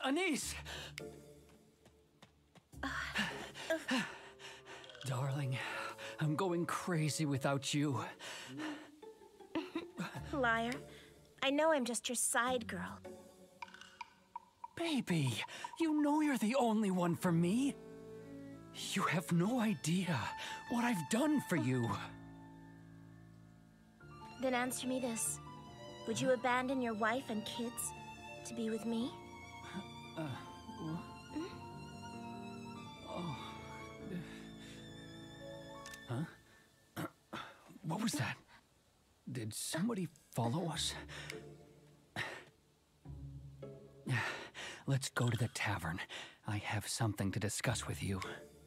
Anise! Darling, I'm going crazy without you. Liar. I know I'm just your side girl. Baby, you know you're the only one for me. You have no idea what I've done for you. Then answer me this. Would you abandon your wife and kids to be with me? Huh? What was that? Did somebody follow us? Let's go to the tavern. I have something to discuss with you.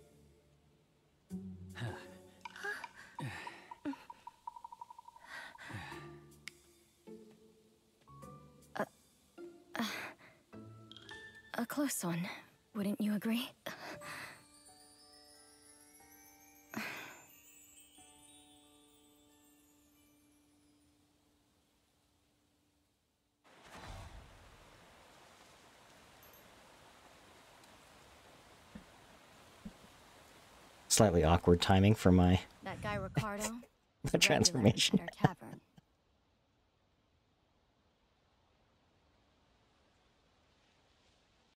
A close one, wouldn't you agree? Slightly awkward timing for my That guy Ricardo, the transformation. At our tavern.